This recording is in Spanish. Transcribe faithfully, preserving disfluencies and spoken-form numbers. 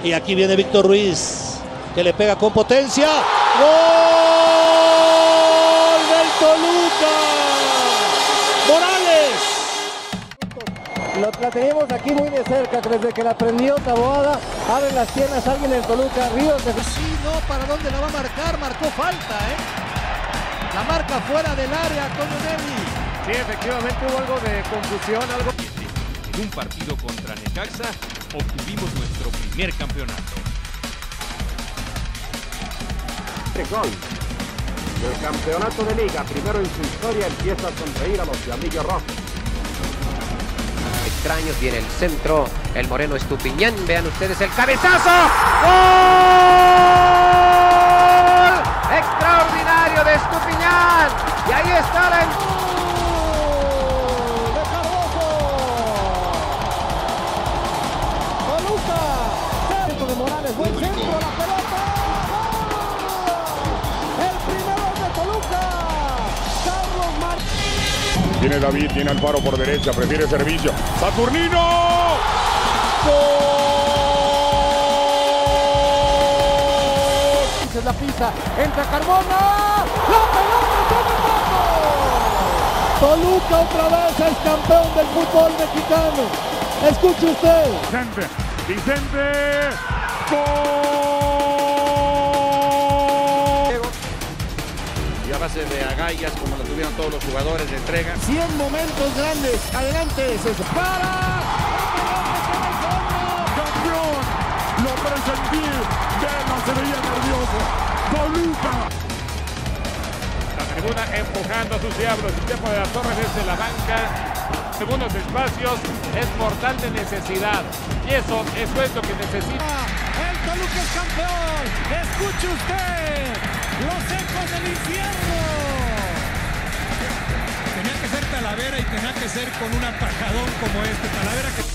Y aquí viene Víctor Ruiz, que le pega con potencia. ¡Gol del Toluca! ¡Morales! Lo, la tenemos aquí muy de cerca, desde que la prendió Taboada. Abre las piernas alguien en Toluca. Ríos de... Sí, no, ¿para dónde la va a marcar? Marcó falta, ¿eh? La marca fuera del área, Antonio Nelly. Sí, efectivamente hubo algo de confusión, algo... En un partido contra Necaxa obtuvimos nuestro primer campeonato. El gol del campeonato de liga, primero en su historia, empieza a sonreír a los diablillos rojos. Extraños, viene el centro, el Moreno Estupiñán, vean ustedes el cabezazo. ¡Gol! Extraordinario de Estupiñán, y ahí está la... de Morales, buen centro, la pelota. El primero de Toluca, Carlos Martínez. Tiene David, tiene Alfaro por derecha, prefiere servicio. ¡Saturnino! ¡Gol! Se la pisa, entra Carmona. La pelota está en el marco. Toluca otra vez es campeón del fútbol mexicano. Escuche usted. Vicente, Vicente. Y a base de agallas, como lo tuvieron todos los jugadores de entrega. cien momentos grandes. Adelante, se para. ¡Campeón! Lo presentí. Vela se veía nervioso. ¡Toluca! La tribuna empujando a sus diablos. El tiempo de las Torres desde la banca. Segundos espacios es mortal de necesidad. Y eso, eso es lo que necesita. El Toluca es campeón. Escuche usted los ecos del infierno. Tenía que ser Talavera y tenía que ser con un atajadón como este. Talavera que...